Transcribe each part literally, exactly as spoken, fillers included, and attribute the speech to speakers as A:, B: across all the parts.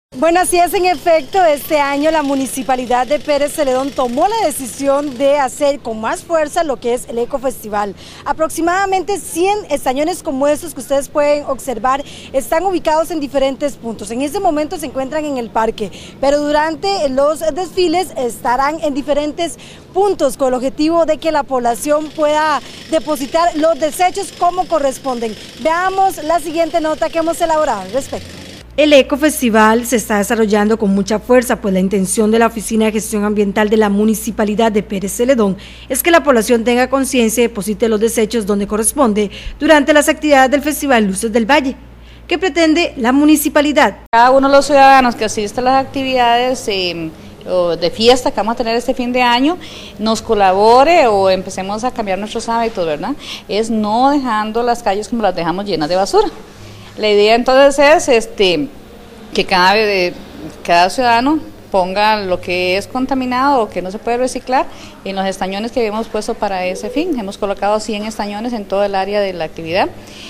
A: Bueno, así es, en efecto, este año la Municipalidad de Pérez Celedón tomó la decisión de hacer con más fuerza lo que es el Ecofestival. Aproximadamente cien estañones como estos que ustedes pueden observar están ubicados en diferentes puntos. En este momento se encuentran en el parque, pero durante los desfiles estarán en diferentes puntos con el objetivo de que la población pueda depositar los desechos como corresponden. Veamos la siguiente nota que hemos elaborado al respecto. El Ecofestival se está desarrollando con mucha fuerza, pues la intención de la Oficina de Gestión Ambiental de la Municipalidad de Pérez Celedón es que la población tenga conciencia y deposite los desechos donde corresponde durante las actividades del Festival Luces del Valle. ¿Qué pretende la municipalidad?
B: Cada uno de los ciudadanos que asiste a las actividades eh, de fiesta que vamos a tener este fin de año, nos colabore o empecemos a cambiar nuestros hábitos, ¿verdad? Es no dejando las calles como las dejamos llenas de basura. La idea entonces es este, que cada, cada ciudadano ponga lo que es contaminado o que no se puede reciclar en los estañones que habíamos puesto para ese fin. Hemos colocado cien estañones en todo el área de la actividad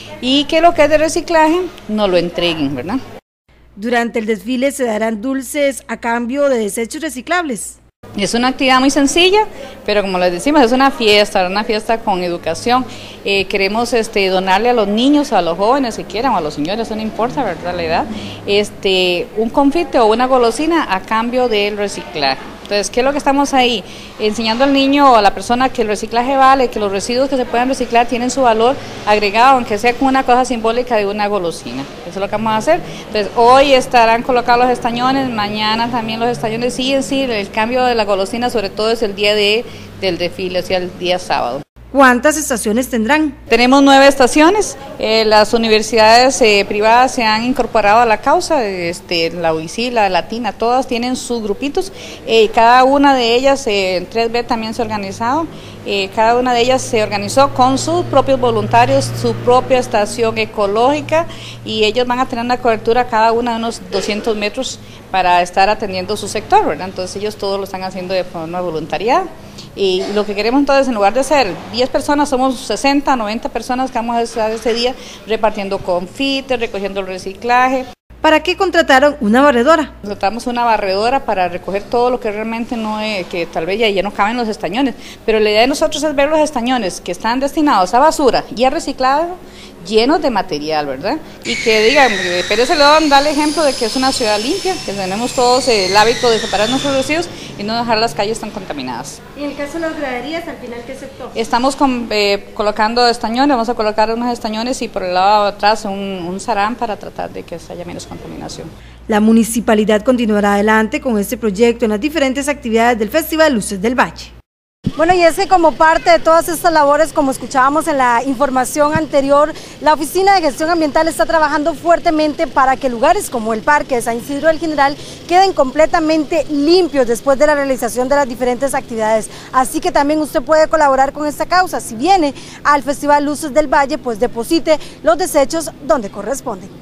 B: y que lo que es de reciclaje nos lo entreguen, ¿verdad?
A: Durante el desfile se darán dulces a cambio de desechos reciclables.
B: Es una actividad muy sencilla, pero como les decimos, es una fiesta, una fiesta con educación. Eh, queremos este, donarle a los niños, a los jóvenes si quieren, o a los señores, eso no importa, ¿verdad? La edad, este, un confite o una golosina a cambio del reciclaje. Entonces, ¿qué es lo que estamos ahí? Enseñando al niño o a la persona que el reciclaje vale, que los residuos que se puedan reciclar tienen su valor agregado, aunque sea como una cosa simbólica de una golosina. Eso es lo que vamos a hacer. Entonces, hoy estarán colocados los estañones, mañana también los estañones. Sí, en sí, el cambio de la golosina sobre todo es el día de, del desfile, o sea, el día sábado.
A: ¿Cuántas estaciones tendrán?
B: Tenemos nueve estaciones, eh, las universidades eh, privadas se han incorporado a la causa, este, la U I C I, la Latina, todas tienen sus grupitos, eh, cada una de ellas, eh, en tres B también se ha organizado, eh, cada una de ellas se organizó con sus propios voluntarios, su propia estación ecológica y ellos van a tener una cobertura cada una de unos doscientos metros para estar atendiendo su sector, ¿verdad? Entonces ellos todos lo están haciendo de forma voluntaria. Y lo que queremos entonces, en lugar de ser diez personas, somos sesenta, noventa personas que vamos a estar ese día repartiendo confites, recogiendo el reciclaje.
A: ¿Para qué contrataron una barredora?
B: Contratamos una barredora para recoger todo lo que realmente no es, que tal vez ya, ya no caben los estañones, pero la idea de nosotros es ver los estañones que están destinados a basura y a reciclado, llenos de material, ¿verdad? Y que digan, Pérez Celedón da el ejemplo de que es una ciudad limpia, que tenemos todos el hábito de separar nuestros residuos y no dejar las calles tan contaminadas.
A: ¿Y en el caso de las graderías, al final qué sector?
B: Estamos con, eh, colocando estañones, vamos a colocar unos estañones y por el lado de atrás un, un sarán para tratar de que haya menos contaminación.
A: La municipalidad continuará adelante con este proyecto en las diferentes actividades del Festival Luces del Valle. Bueno, y es que como parte de todas estas labores, como escuchábamos en la información anterior, la Oficina de Gestión Ambiental está trabajando fuertemente para que lugares como el Parque de San Isidro del General queden completamente limpios después de la realización de las diferentes actividades. Así que también usted puede colaborar con esta causa. Si viene al Festival Luces del Valle, pues deposite los desechos donde corresponden.